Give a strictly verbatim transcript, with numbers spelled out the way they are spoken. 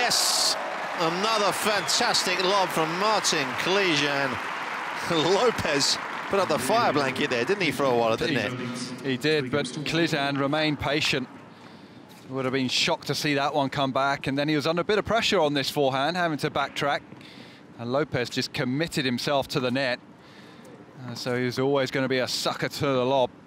Yes! Another fantastic lob from Martin Klizan. Lopez put up the fire blanket there, didn't he, for a while, didn't he? He did, but Klizan remained patient. Would have been shocked to see that one come back, and then he was under a bit of pressure on this forehand, having to backtrack. And Lopez just committed himself to the net. Uh, so he was always going to be a sucker to the lob.